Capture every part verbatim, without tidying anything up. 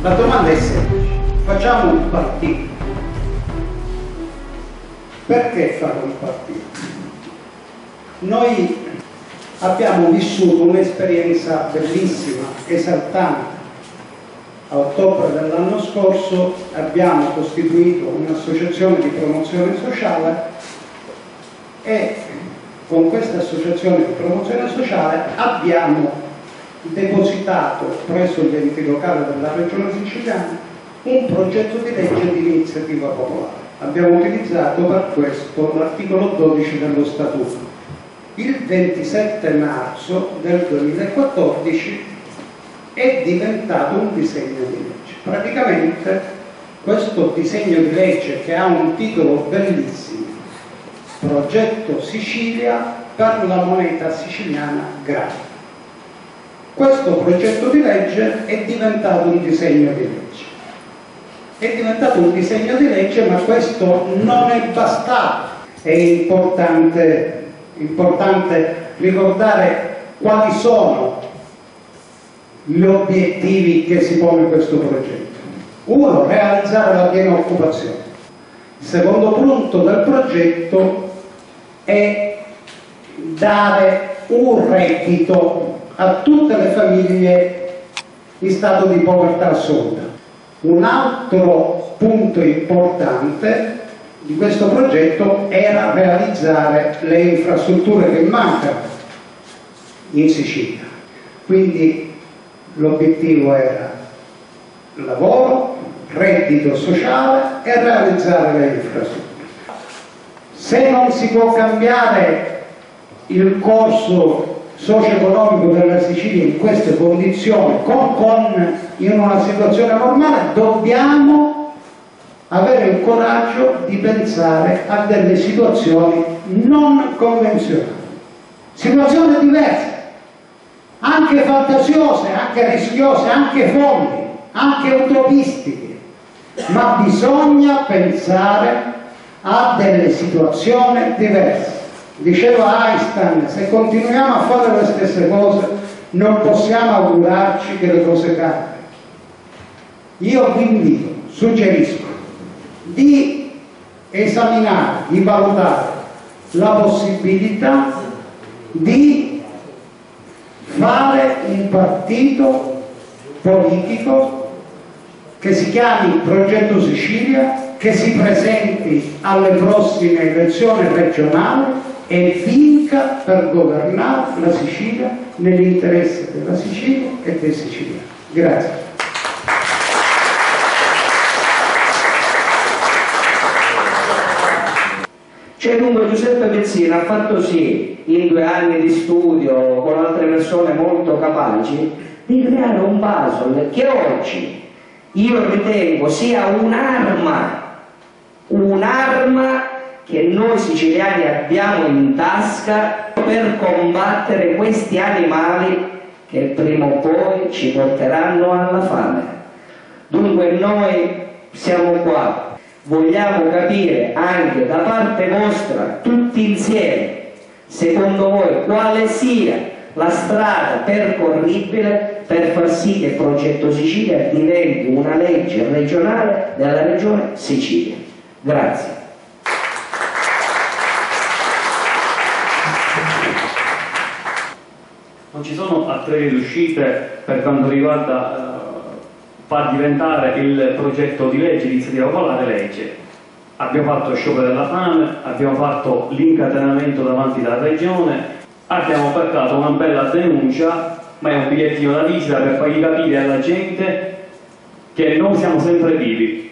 La domanda è semplice, facciamo un partito. Perché fare un partito? Noi abbiamo vissuto un'esperienza bellissima, esaltante. A ottobre dell'anno scorso abbiamo costituito un'associazione di promozione sociale e con questa associazione di promozione sociale abbiamo depositato presso gli enti locali della Regione Siciliana un progetto di legge di iniziativa popolare. Abbiamo utilizzato per questo l'articolo dodici dello Statuto. Il ventisette marzo del duemilaquattordici è diventato un disegno di legge. Praticamente questo disegno di legge, che ha un titolo bellissimo, Progetto Sicilia per la moneta siciliana grave. Questo progetto di legge è diventato un disegno di legge. È diventato un disegno di legge, ma questo non è bastato. È importante, importante ricordare quali sono gli obiettivi che si pone questo progetto. Uno, realizzare la piena occupazione. Il secondo punto del progetto è dare un reddito a tutte le famiglie in stato di povertà assoluta. Un altro punto importante di questo progetto era realizzare le infrastrutture che mancano in Sicilia. Quindi l'obiettivo era lavoro, reddito sociale e realizzare le infrastrutture. Se non si può cambiare il corso socio-economico della Sicilia in queste condizioni, con, con, in una situazione normale, dobbiamo avere il coraggio di pensare a delle situazioni non convenzionali, situazioni diverse, anche fantasiose, anche rischiose, anche folli, anche utopistiche, ma bisogna pensare a delle situazioni diverse. Diceva Einstein, se continuiamo a fare le stesse cose non possiamo augurarci che le cose cambino. Io vi invito, suggerisco di esaminare, di valutare la possibilità di fare un partito politico che si chiami Progetto Sicilia, che si presenti alle prossime elezioni regionali e vinca per governare la Sicilia nell'interesse della Sicilia e dei siciliani. Grazie. Cioè, dunque, Giuseppe Pezzina ha fatto sì, in due anni di studio con altre persone molto capaci, di creare un puzzle che oggi io ritengo sia un'arma, un'arma che noi siciliani abbiamo in tasca per combattere questi animali che prima o poi ci porteranno alla fame. Dunque noi siamo qua, vogliamo capire anche da parte vostra, tutti insieme, secondo voi quale sia la strada percorribile per far sì che il Progetto Sicilia diventi una legge regionale della Regione Sicilia. Grazie. Non ci sono altre vie d'uscite per quanto riguarda eh, far diventare il progetto di legge, l'iniziativa popolare, legge. Abbiamo fatto sciopero della fame, abbiamo fatto l'incatenamento davanti alla Regione, abbiamo portato una bella denuncia, ma è un bigliettino da visita per fargli capire alla gente che noi siamo sempre vivi.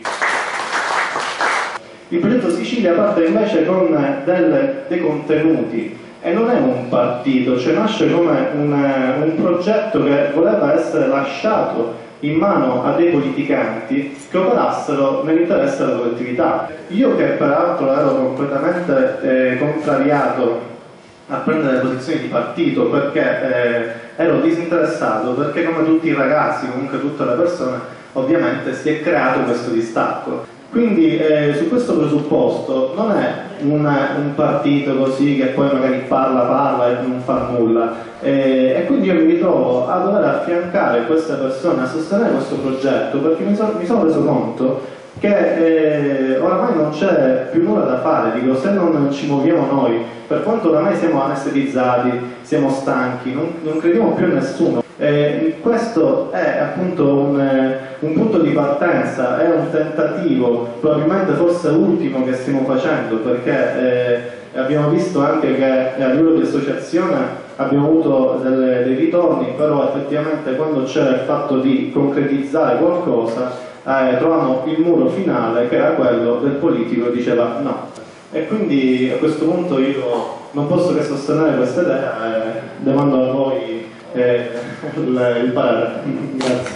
Il progetto Sicilia parte invece con del, dei contenuti e non è un partito, cioè nasce come un, un progetto che voleva essere lasciato in mano a dei politicanti che operassero nell'interesse della collettività. Io, che peraltro ero completamente eh, contrariato a prendere posizioni di partito perché eh, ero disinteressato, perché come tutti i ragazzi, comunque tutte le persone, ovviamente si è creato questo distacco. Quindi eh, su questo presupposto non è una, un partito così che poi magari parla parla e non fa nulla, eh, e quindi io mi ritrovo a dover affiancare queste persone a sostenere questo progetto, perché mi, so, mi sono reso conto che eh, oramai non c'è più nulla da fare. Dico, se non ci muoviamo noi, per quanto oramai siamo anestetizzati, siamo stanchi, non, non crediamo più a nessuno. Eh, questo è appunto un, eh, un punto di partenza, è un tentativo, probabilmente forse ultimo che stiamo facendo, perché eh, abbiamo visto anche che a livello di associazione abbiamo avuto delle, dei ritorni, però effettivamente quando c'era il fatto di concretizzare qualcosa eh, trovavamo il muro finale, che era quello del politico che diceva no. E quindi a questo punto io non posso che sostenere questa idea e demando a voi eh, il, il parere. Grazie.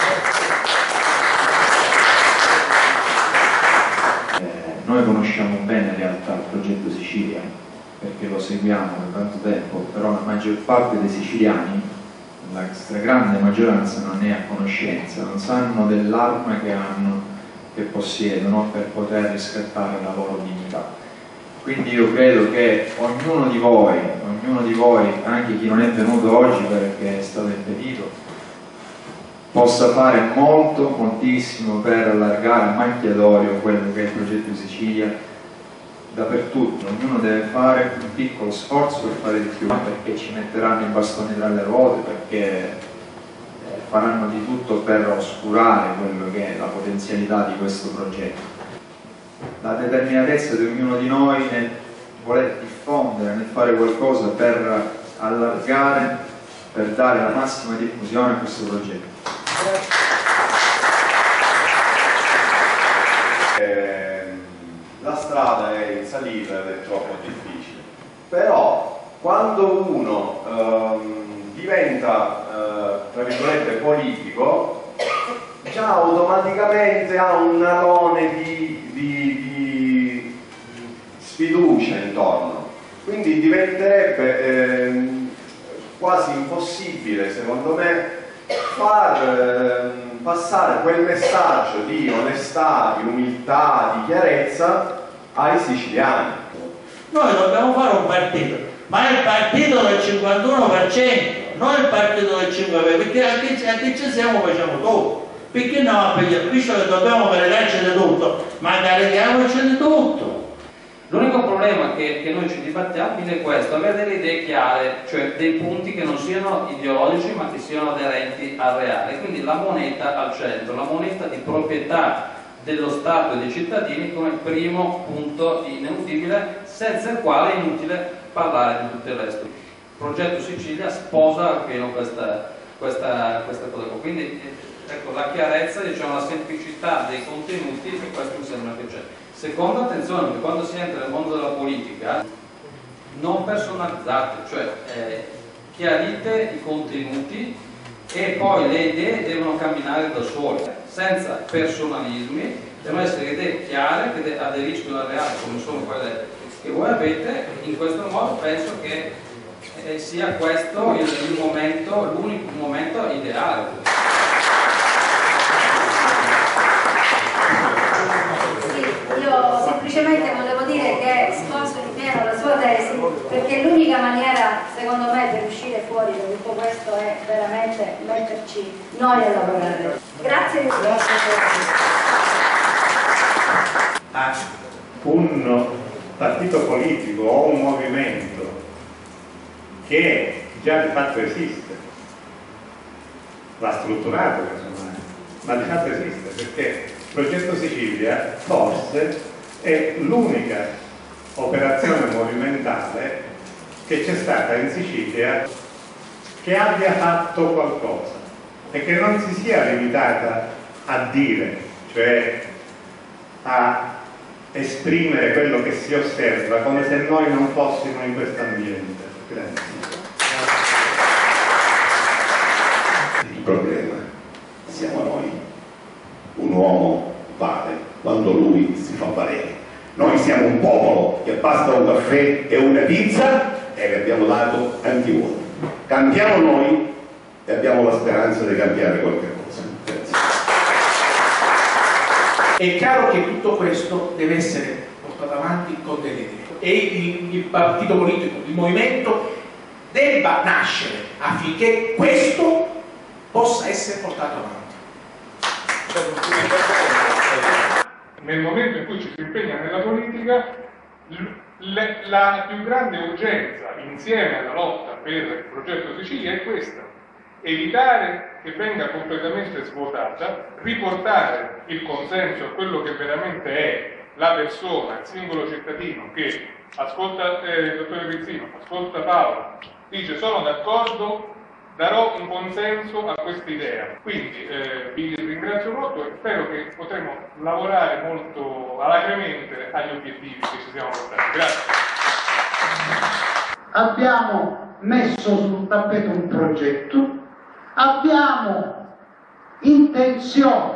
Eh, noi conosciamo bene in realtà il progetto Sicilia, perché lo seguiamo da tanto tempo, però la maggior parte dei siciliani, la stragrande maggioranza, non è a conoscenza, non sanno dell'arma che hanno, che possiedono per poter riscattare la loro dignità. Quindi io credo che ognuno di voi, ognuno di voi, anche chi non è venuto oggi perché è stato impedito, possa fare molto, moltissimo per allargare a macchia d'olio quello che è il progetto Sicilia dappertutto. Ognuno deve fare un piccolo sforzo per fare di più, perché ci metteranno i bastoni tra le ruote, perché faranno di tutto per oscurare quello che è la potenzialità di questo progetto. La determinatezza di ognuno di noi nel voler diffondere, nel fare qualcosa per allargare, per dare la massima diffusione a questo progetto. Eh, la strada è in salita ed è troppo difficile, però quando uno ehm, diventa eh, tra virgolette politico, già automaticamente ha un alone di, di, di sfiducia intorno, quindi diventerebbe eh, quasi impossibile, secondo me, far eh, passare quel messaggio di onestà, di umiltà, di chiarezza ai siciliani. Noi dobbiamo fare un partito, ma il partito del cinquantuno per cento, non il partito del cinque per cento, perché anche, anche ci siamo facciamo tutto. Perché no a pigliare? Visto che dobbiamo legarci di tutto, ma carichiamoci di tutto. L'unico problema che, che noi ci dibattiamo è questo, avere delle idee chiare, cioè dei punti che non siano ideologici ma che siano aderenti al reale. Quindi la moneta al centro, la moneta di proprietà dello Stato e dei cittadini come primo punto ineludibile, senza il quale è inutile parlare di tutto il resto. Il progetto Sicilia sposa appieno questa, questa, questa cosa. Quindi ecco, la chiarezza, diciamo, la semplicità dei contenuti, e questo mi sembra che c'è. Seconda, attenzione, che quando si entra nel mondo della politica, non personalizzate, cioè eh, chiarite i contenuti e poi le idee devono camminare da sole, senza personalismi, devono essere idee chiare che aderiscono al reale, come sono quelle che voi avete. In questo modo penso che eh, sia questo il, il momento, l'unico momento ideale. Io semplicemente volevo dire che sposo in pieno la sua tesi, perché l'unica maniera, secondo me, per uscire fuori da tutto questo è veramente metterci noi a lavorare. Grazie. Grazie a un partito politico o un movimento che già di fatto esiste, va strutturato, insomma, ma di fatto esiste, perché il progetto Sicilia forse è l'unica operazione movimentale che c'è stata in Sicilia che abbia fatto qualcosa e che non si sia limitata a dire, cioè a esprimere quello che si osserva, come se noi non fossimo in questo ambiente. Grazie. Il problema siamo noi. Un uomo vale quando lui si fa valere. Noi siamo un popolo che basta un caffè e una pizza e vi abbiamo dato tanti voti. Cambiamo noi e abbiamo la speranza di cambiare qualche cosa. Grazie. È chiaro che tutto questo deve essere portato avanti con delle idee e il, il partito politico, il movimento debba nascere affinché questo possa essere portato avanti. Nel momento in cui ci si impegna nella politica, le, la più grande urgenza insieme alla lotta per il progetto Sicilia è questa: evitare che venga completamente svuotata, riportare il consenso a quello che veramente è la persona, il singolo cittadino che ascolta eh, il dottore Pizzino, ascolta Paolo, dice sono d'accordo, darò un consenso a questa idea. Quindi eh, vi ringrazio molto e spero che potremo lavorare molto alacremente agli obiettivi che ci siamo portati. Grazie. Abbiamo messo sul tappeto un progetto, abbiamo intenzione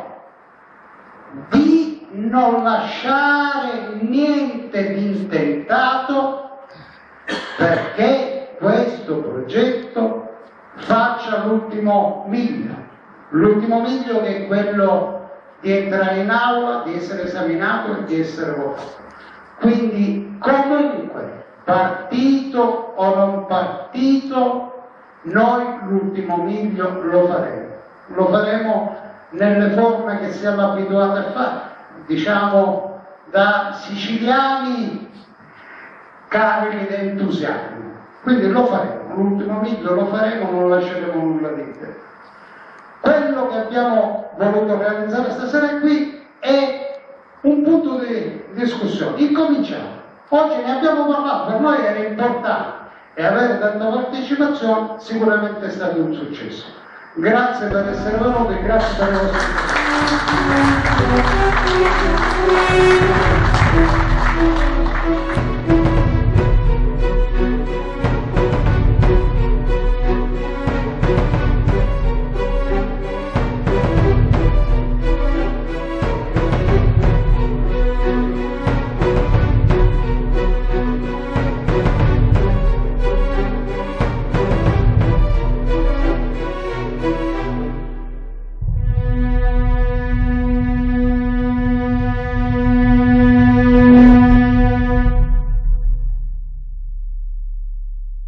di non lasciare niente di intentato perché questo progetto faccia l'ultimo miglio, l'ultimo miglio che è quello di entrare in aula, di essere esaminato e di essere votato. Quindi comunque, partito o non partito, noi l'ultimo miglio lo faremo. Lo faremo nelle forme che siamo abituati a fare, diciamo da siciliani carichi di entusiasmo. Quindi lo faremo, l'ultimo miglio lo faremo, non lasceremo nulla di te. Quello che abbiamo voluto realizzare stasera qui è un punto di discussione. Incominciamo. Oggi ne abbiamo parlato, per noi era importante e avere tanta partecipazione sicuramente è stato un successo. Grazie per essere venuti e grazie per le vostre